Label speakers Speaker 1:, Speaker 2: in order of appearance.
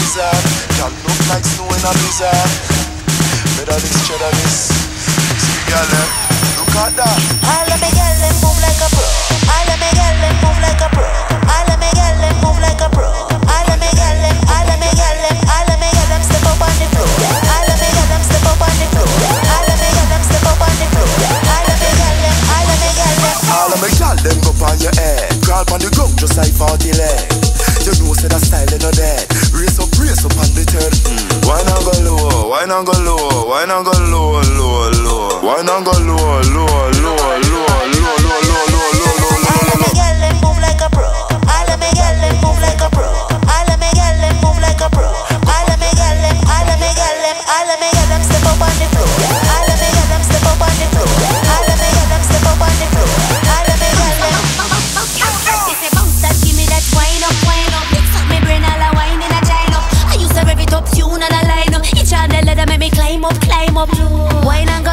Speaker 1: lizard. Y'all look like snow in a blizzard. Better this, cheddar this. See y'all, look at that.
Speaker 2: All of me girl them move like a pro. All of me girl them move like a pro. All of me girl them move like a pro. All of me girl them, all of me girl them, all of me girl them step up on the floor. All of me girl them step up on the floor. All of me girl them step up on the floor. All of me girl them, all of me girl them.
Speaker 1: All of me girl them go on your head. Crawl on the ground just like 40 legs. You know say that style ain't no dead. Race up on the third. Why not go low? Why not go low? Why not go low, low, low? Why not go low, low, low, low, low, low, low, low, low, low?
Speaker 2: All of me girl them move like a pro. All of me girl them move like a pro. All of me girl them move like a pro. All of me girl them, all of me girl them, all of me girl them step up on the floor. All of me girl them step up on the floor. All of me girl them step up on the floor. All of me girl them.
Speaker 3: If you bounce that, give me that wine up, wine up. Mix up me brain all a wine in a gine up. I used to rev it up, tune and a line up. Each other let them make me climb up, climb up. Wine and